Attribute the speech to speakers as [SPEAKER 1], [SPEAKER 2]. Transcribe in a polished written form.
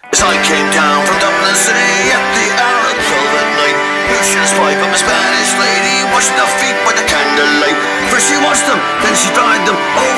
[SPEAKER 1] As I came down from Dublin City at the hour of 12 at night, Lucian's pipe and a Spanish lady washing their feet by the candlelight. First she washed them, then she dried them. Oh,